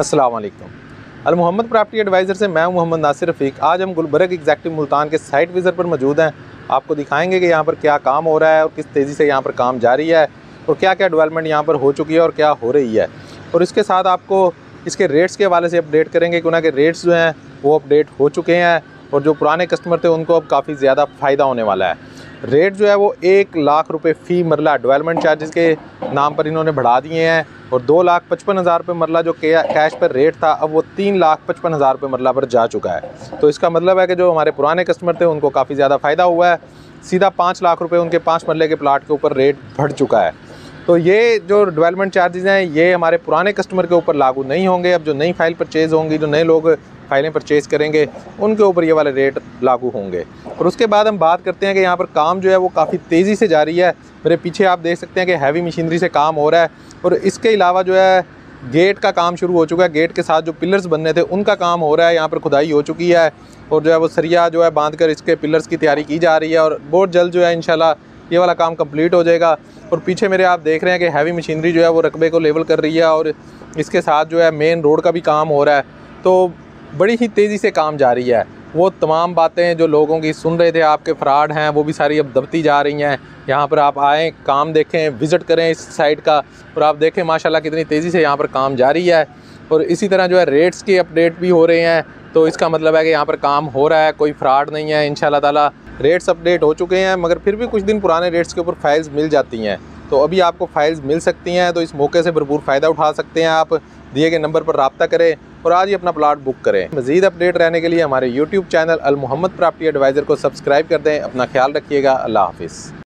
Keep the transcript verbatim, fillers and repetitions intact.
अस्सलाम वालेकुम। अल Mohammad property adviser से मैं मोहम्मद नासिर रफ़ीक। आज हम गुलबर्ग एग्जैक्टिव मुल्तान के साइट विज़िट पर मौजूद हैं। आपको दिखाएंगे कि यहाँ पर क्या काम हो रहा है और किस तेज़ी से यहाँ पर काम जारी है और क्या क्या डेवलपमेंट यहाँ पर हो चुकी है और क्या हो रही है। और इसके साथ आपको इसके रेट्स के हवाले से अपडेट करेंगे कि उनके रेट्स जो हैं वो अपडेट हो चुके हैं और जो पुराने कस्टमर थे उनको अब काफ़ी ज़्यादा फ़ायदा होने वाला है। रेट जो है वो एक लाख रुपए फ़ी मरला डेवलपमेंट चार्जेस के नाम पर इन्होंने बढ़ा दिए हैं और दो लाख पचपन हज़ार रुपये मरला जो कैश पर रेट था अब वो तीन लाख पचपन हज़ार रुपये मरला पर जा चुका है। तो इसका मतलब है कि जो हमारे पुराने कस्टमर थे उनको काफ़ी ज़्यादा फ़ायदा हुआ है। सीधा पाँच लाख रुपये उनके पाँच मरले के प्लाट के ऊपर रेट बढ़ चुका है। तो ये जो डेवलपमेंट चार्जेस हैं ये हमारे पुराने कस्टमर के ऊपर लागू नहीं होंगे। अब जो नई फाइल परचेज़ होंगी, जो नए लोग फाइलें परचेज़ करेंगे उनके ऊपर ये वाले रेट लागू होंगे। और उसके बाद हम बात करते हैं कि यहाँ पर काम जो है वो काफ़ी तेज़ी से जारी है। मेरे पीछे आप देख सकते हैं कि हैवी मशीनरी से काम हो रहा है और इसके अलावा जो है गेट का काम शुरू हो चुका है। गेट के साथ जो पिलर्स बनने थे उनका काम हो रहा है। यहाँ पर खुदाई हो चुकी है और जो है वो सरिया जो है बांध कर इसके पिलर्स की तैयारी की जा रही है और बहुत जल्द जो है इंशाल्लाह ये वाला काम कंप्लीट हो जाएगा। और पीछे मेरे आप देख रहे हैं कि हैवी मशीनरी जो है वो रकबे को लेवल कर रही है और इसके साथ जो है मेन रोड का भी काम हो रहा है। तो बड़ी ही तेज़ी से काम जारी है। वो तमाम बातें जो लोगों की सुन रहे थे आपके फ्रॉड हैं वो भी सारी अब दबती जा रही हैं। यहाँ पर आप आएँ, काम देखें, विज़िट करें इस साइट का और आप देखें माशाल्लाह कितनी तेज़ी से यहाँ पर काम जारी है। और इसी तरह जो है रेट्स के अपडेट भी हो रहे हैं। तो इसका मतलब है कि यहाँ पर काम हो रहा है, कोई फ्रॉड नहीं है। इंशाल्लाह ताला रेट्स अपडेट हो चुके हैं मगर फिर भी कुछ दिन पुराने रेट्स के ऊपर फाइल्स मिल जाती हैं। तो अभी आपको फाइल्स मिल सकती हैं। तो इस मौके से भरपूर फ़ायदा उठा सकते हैं। आप दिए गए नंबर पर रब्ता करें और आज ही अपना प्लाट बुक करें। मज़ीद अपडेट रहने के लिए हमारे YouTube channel Al Mohammad property advisor को सब्सक्राइब कर दें। अपना ख्याल रखिएगा। अल्लाह हाफिज़।